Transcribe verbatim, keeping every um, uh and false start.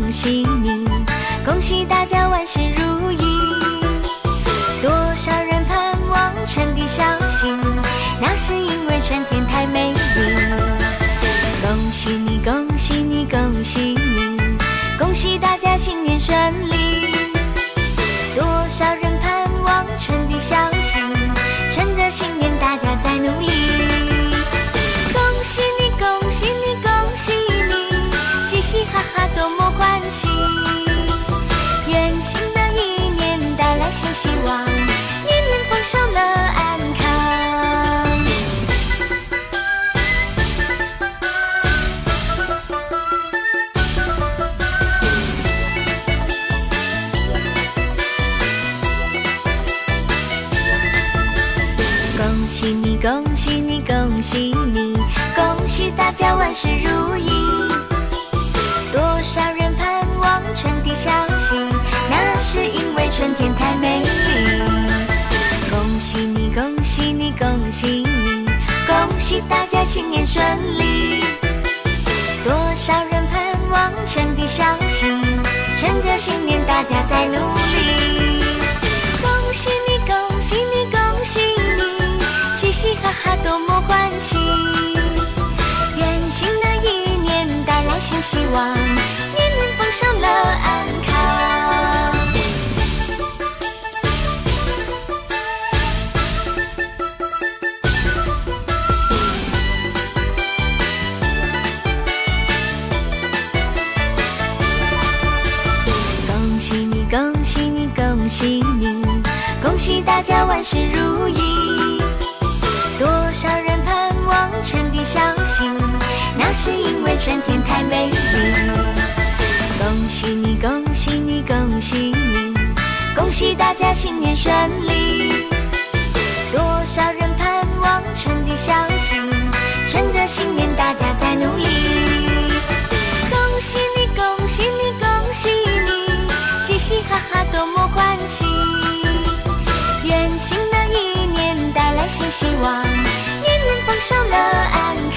恭喜你，恭喜大家万事如意。多少人盼望春的小幸，那是因为春天太美丽。恭喜你，恭喜你，恭喜你，恭喜大家新年顺利。多少人盼望春的小幸，趁着新年大家在努力。恭喜你，恭喜你，恭喜你，嘻嘻哈哈多么欢喜。愿新的一年带来新希望，年年丰收乐安康。恭喜你，恭喜你，恭喜你，恭喜大家万事如意。多少人盼望春的小幸，那是因为春天太美丽。恭喜你，恭喜你，恭喜你，恭喜大家新年顺利。多少人盼望春的小幸，趁着新年大家在努力。恭喜你，恭喜你，恭喜你，嘻嘻哈哈多么欢喜。愿新的一年带来新希望，年年丰收乐安康。恭喜你，恭喜你，恭喜你，恭喜大家万事如意。多少人盼望春的小幸，那是因为春天太美丽。恭喜你，恭喜你，恭喜你，恭喜大家新年顺利。多少人盼望春的小幸，趁着新年大家在努力。恭喜你，恭喜你，恭喜你，嘻嘻哈哈多么欢喜。愿新的一年带来新希望，年年丰收乐安